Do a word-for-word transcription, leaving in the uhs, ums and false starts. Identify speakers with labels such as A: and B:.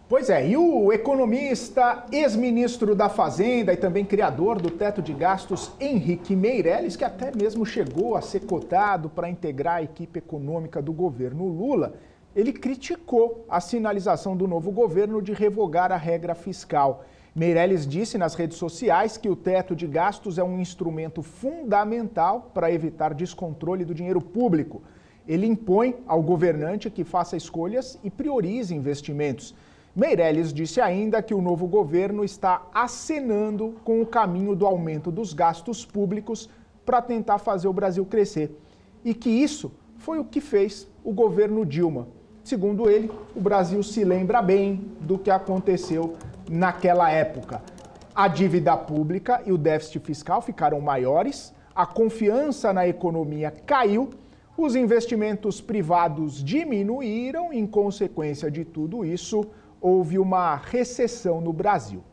A: Pois é, e o economista, ex-ministro da Fazenda e também criador do teto de gastos, Henrique Meirelles, que até mesmo chegou a ser cotado para integrar a equipe econômica do governo Lula, ele criticou a sinalização do novo governo de revogar a regra fiscal. Meirelles disse nas redes sociais que o teto de gastos é um instrumento fundamental para evitar descontrole do dinheiro público. Ele impõe ao governante que faça escolhas e priorize investimentos. Meirelles disse ainda que o novo governo está acenando com o caminho do aumento dos gastos públicos para tentar fazer o Brasil crescer. E que isso foi o que fez o governo Dilma. Segundo ele, o Brasil se lembra bem do que aconteceu naquela época. A dívida pública e o déficit fiscal ficaram maiores, a confiança na economia caiu, os investimentos privados diminuíram, em consequência de tudo isso, houve uma recessão no Brasil.